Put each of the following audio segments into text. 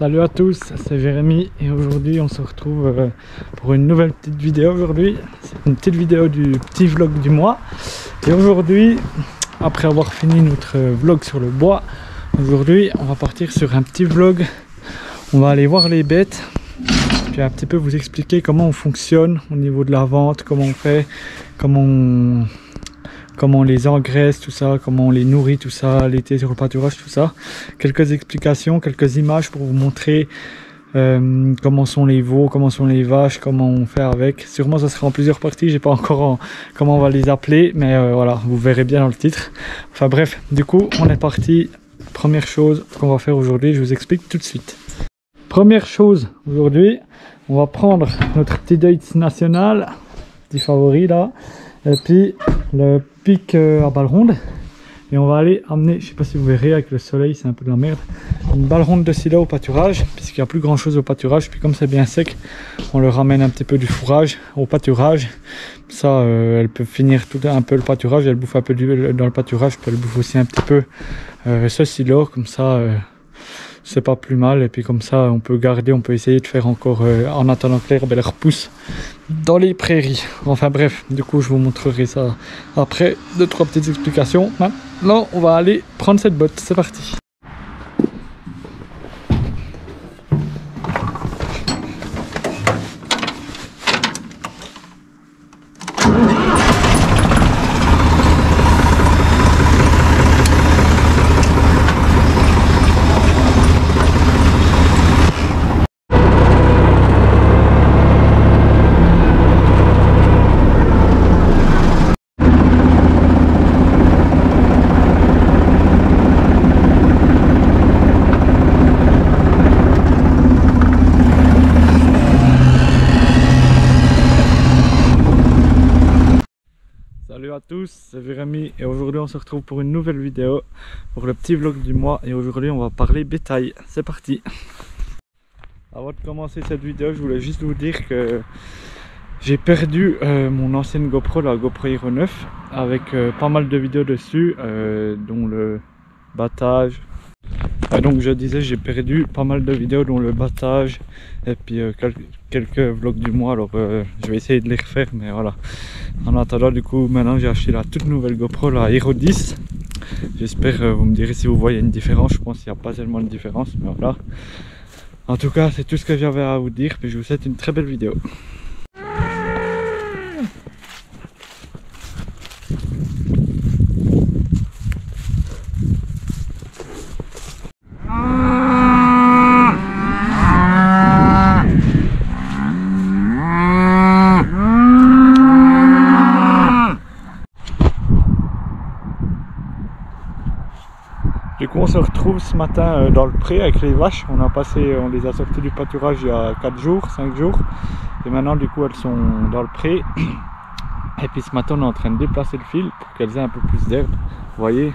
Salut à tous, c'est Jérémy et aujourd'hui on se retrouve pour une nouvelle petite vidéo. Aujourd'hui c'est une petite vidéo du petit vlog du mois. Et aujourd'hui, après avoir fini notre vlog sur le bois, aujourd'hui on va partir sur un petit vlog. On va aller voir les bêtes, puis un petit peu vous expliquer comment on fonctionne au niveau de la vente, comment on fait, comment on les engraisse, tout ça, comment on les nourrit, tout ça, l'été sur le pâturage, tout ça. Quelques explications, quelques images pour vous montrer comment sont les veaux, comment sont les vaches, comment on fait avec. Sûrement ça sera en plusieurs parties, j'ai pas encore comment on va les appeler, mais voilà, vous verrez bien dans le titre. Enfin bref, du coup on est parti. Première chose qu'on va faire aujourd'hui, je vous explique tout de suite. Première chose aujourd'hui, on va prendre notre petit Deutz national, petit favori là, et puis le pic à balle ronde, et on va aller amener, je sais pas si vous verrez avec le soleil, c'est un peu de la merde, une balle ronde de silo au pâturage, puisqu'il n'y a plus grand chose au pâturage. Puis comme c'est bien sec, on leur ramène un petit peu du fourrage au pâturage. Ça elle peut finir tout un peu le pâturage, elle bouffe un peu dans le pâturage, puis elle bouffe aussi un petit peu ce silo, comme ça c'est pas plus mal. Et puis comme ça on peut garder, on peut essayer de faire encore en attendant que l'herbe elle repousse dans les prairies. Enfin bref, du coup je vous montrerai ça après, 2-3 petites explications. Maintenant on va aller prendre cette botte, c'est parti. Salut à tous, c'est Jérémy et aujourd'hui on se retrouve pour une nouvelle vidéo, pour le petit vlog du mois. Et aujourd'hui on va parler bétail, c'est parti. Avant de commencer cette vidéo, je voulais juste vous dire que j'ai perdu mon ancienne GoPro, la GoPro Hero 9, avec pas mal de vidéos dessus, dont le battage. Donc je disais, j'ai perdu pas mal de vidéos dont le battage et puis quelques vlogs du mois. Alors je vais essayer de les refaire, mais voilà. En attendant, du coup maintenant j'ai acheté la toute nouvelle GoPro, la Hero 10. J'espère, vous me direz si vous voyez une différence. Je pense qu'il n'y a pas tellement de différence, mais voilà. En tout cas c'est tout ce que j'avais à vous dire, puis je vous souhaite une très belle vidéo. Du coup on se retrouve ce matin dans le pré avec les vaches. On les a sorties du pâturage il y a 4 jours, 5 jours. Et maintenant du coup elles sont dans le pré. Et puis ce matin on est en train de déplacer le fil pour qu'elles aient un peu plus d'herbe. Vous voyez,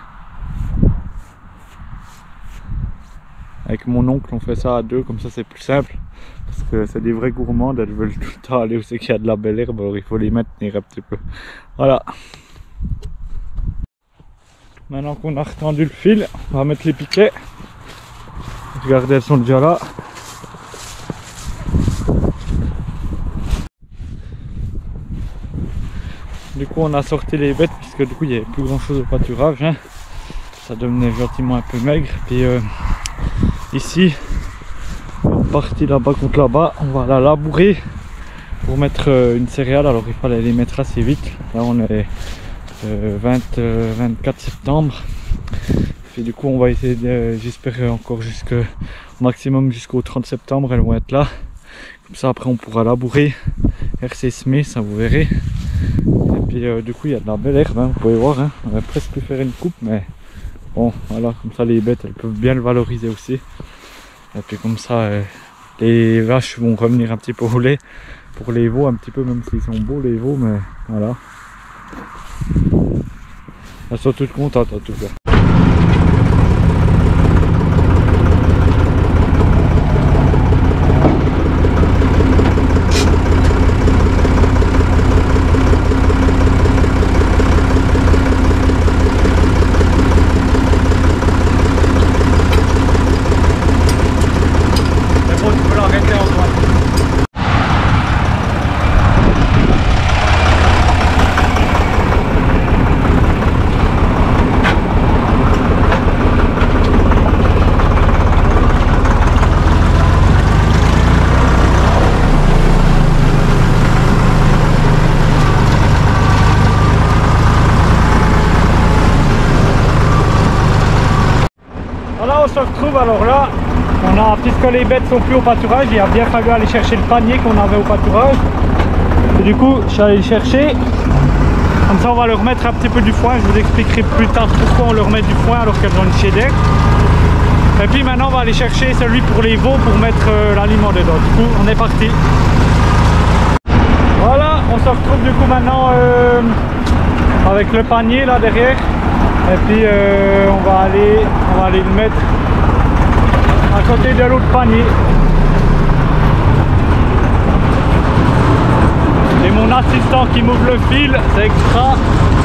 avec mon oncle on fait ça à deux, comme ça c'est plus simple. Parce que c'est des vrais gourmandes, elles veulent tout le temps aller où c'est qu'il y a de la belle herbe. Alors il faut les maintenir un petit peu. Voilà. Maintenant qu'on a retendu le fil, on va mettre les piquets. Regardez, elles sont déjà là. Du coup on a sorti les bêtes, puisque du coup il n'y avait plus grand chose au pâturage, hein. Ça devenait gentiment un peu maigre. Puis ici, partie là-bas contre là-bas, on va la labourer pour mettre une céréale. Alors il fallait les mettre assez vite. Là on est 24 septembre. Et du coup on va essayer, j'espère encore jusqu'au maximum jusqu'au 30 septembre elles vont être là. Comme ça après on pourra labourer, RC semer, ça vous verrez. Et puis du coup il y a de la belle herbe, hein, vous pouvez voir, hein. On va presque pu faire une coupe, mais bon voilà, comme ça les bêtes elles peuvent bien le valoriser aussi. Et puis comme ça les vaches vont revenir un petit peu au lait. Pour les veaux un petit peu, même s'ils sont beaux les veaux, mais voilà. Elles sont toutes contentes en tout cas. puisque les bêtes sont plus au pâturage, il a bien fallu aller chercher le panier qu'on avait au pâturage. Et du coup, je suis allé le chercher. Comme ça, on va leur mettre un petit peu du foin. Je vous expliquerai plus tard pourquoi on leur met du foin alors qu'elles ont une chédec. Et puis maintenant, on va aller chercher celui pour les veaux pour mettre l'aliment dedans. Du coup, on est parti. Voilà, on se retrouve du coup maintenant avec le panier là derrière. Et puis on va aller le mettre à côté de l'autre panier. Et mon assistant qui m'ouvre le fil, c'est extra.